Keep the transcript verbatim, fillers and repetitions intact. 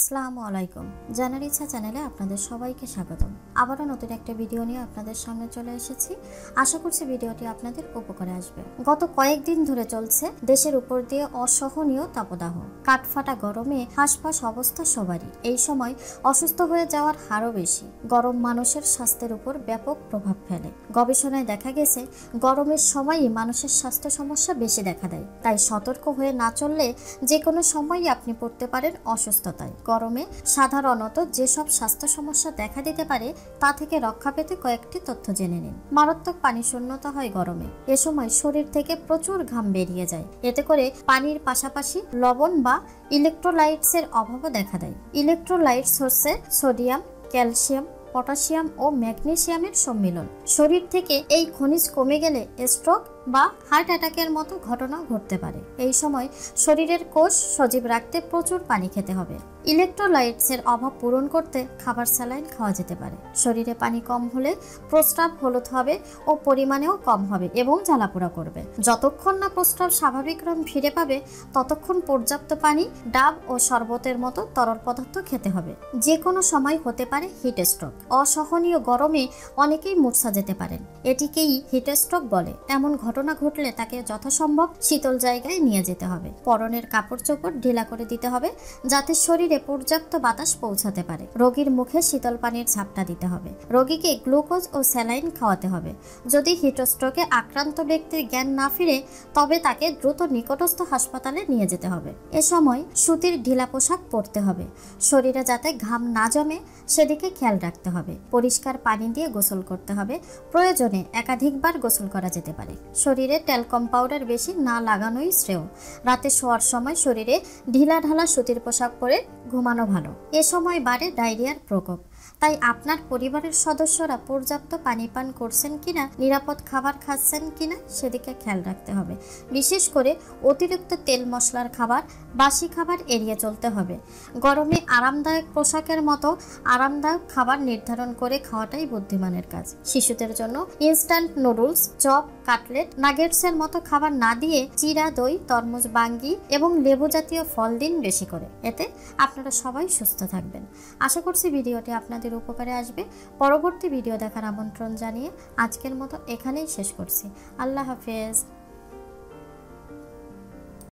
আসসালামু আলাইকুম। জানার ইচ্ছা চ্যানেলে আপনাদের সবাইকে স্বাগতম। আবারও নতুন একটা ভিডিও নিয়ে আপনাদের সামনে চলে এসেছি। আশা করছি ভিডিওটি আপনাদের উপকারে আসবে। গত কয়েকদিন ধরে চলছে দেশের উপর দিয়ে অসহনীয় তাপদাহ। কাঠফাটা গরমে হাঁসফাঁস অবস্থা সবারই। এই সময় অসুস্থ হয়ে যাওয়ার হারও বেশি। গরম মানুষের স্বাস্থ্যের উপর ব্যাপক প্রভাব ফেলে। গবেষণায় দেখা গেছে গরমের সময়ই মানুষের স্বাস্থ্য সমস্যা বেশি দেখা দেয়। তাই সতর্ক হয়ে না চললে যে কোনো সময়ই আপনি পড়তে পারেন অসুস্থতায়। গরমে সাধারণত যেসব স্বাস্থ্য সমস্যা দেখা দিতে পারে তা থেকে রক্ষা পেতে কয়েকটি তথ্য জেনে নিন। মারাত্মক পানি শূন্যতা হয় গরমে। এ সময় শরীর থেকে প্রচুর ঘাম বেরিয়ে যায়। এতে করে পানির পাশাপাশি লবণ বা ইলেকট্রোলাইটসের অভাবও দেখা দেয়। ইলেকট্রোলাইটস হচ্ছে সোডিয়াম, ক্যালসিয়াম, পটাশিয়াম ও ম্যাগনেসিয়ামের সম্মিলন। শরীর থেকে এই খনিজ কমে গেলে স্ট্রোক বা হার্ট অ্যাটাকের মতো ঘটনা ঘটতে পারে। এই সময় শরীরের কোষ সজীব রাখতে প্রচুর পানি খেতে হবে। ইলেকট্রোলাইটসের অভাব পূরণ করতে খাবার স্যালাইন খাওয়া যেতে পারে। শরীরে পানি কম হলে প্রস্রাব হলুদ হবে ও পরিমাণেও কম হবে এবং জ্বালাপোড়া করবে। যতক্ষণ না প্রস্রাব স্বাভাবিক রং ফিরে পাবে ততক্ষণ পর্যাপ্ত পানি, ডাব ও শরবতের মতো তরল পদার্থ খেতে হবে। যে কোনো সময় হতে পারে হিট স্ট্রোক। অসহনীয় গরমে অনেকেই মূর্ছা যেতে পারেন। এটিকেই হিট স্ট্রোক বলে। এমন ঘটনা ঘটলে তাকে যথাসম্ভব শীতল জায়গায় নিয়ে যেতে হবে। পরনের কাপড় চোপড় ঢিলা করে দিতে হবে যাতে শরীরে পর্যাপ্ত বাতাস পৌঁছাতে পারে। রোগীর মুখে শীতল পানির ঝাপটা দিতে হবে। রোগীকে গ্লুকোজ ও স্যালাইন খাওয়াতে হবে। যদি হিটস্ট্রোকে আক্রান্ত ব্যক্তির জ্ঞান না ফিরে তবে তাকে দ্রুত নিকটস্থ হাসপাতালে নিয়ে যেতে হবে। এ সময় সুতির ঢিলা পোশাক পরতে হবে। শরীরে যাতে ঘাম না জমে সেদিকে খেয়াল রাখতে হবে। পরিষ্কার পানি দিয়ে গোসল করতে হবে। প্রয়োজনে একাধিকবার গোসল করা যেতে পারে। শরীরে ট্যালকম পাউডার বেশি না লাগানোই শ্রেয়। রাতে শোয়ার সময় শরীরে ঢিলা ঢালা সুতির পোশাক পরে ঘুমানো ভালো। এ সময় বাড়ে ডায়রিয়ার প্রকোপ। তাই আপনার পরিবারের সদস্যরা পর্যাপ্ত পানি পান করছেন কিনা, নিরাপদ খাবার খাচ্ছেন কিনা সেদিকে খেয়াল রাখতে হবে। বিশেষ করে অতিরিক্ত তেল মশলার খাবার, বাসি খাবার এড়িয়ে চলতে হবে। গরমে আরামদায়ক পোশাকের মতো আরামদায়ক খাবার নির্ধারণ করে খাওয়াটাই বুদ্ধিমানের কাজ। শিশুদের জন্য ইনস্ট্যান্ট নুডলস, চপ, কাটলেট, নাগেটসের মতো খাবার না দিয়ে চিরা, দই, তরমুজ, বাঙ্গি এবং লেবু জাতীয় ফল দিন বেশি করে। এতে আপনারা সবাই সুস্থ থাকবেন। আশা করছি ভিডিওটি আপনাদের উপকারে আসবে। পরবর্তী ভিডিও দেখার আমন্ত্রণ জানিয়ে আজকের মতো এখানেই শেষ করছি। আল্লাহ হাফেজ।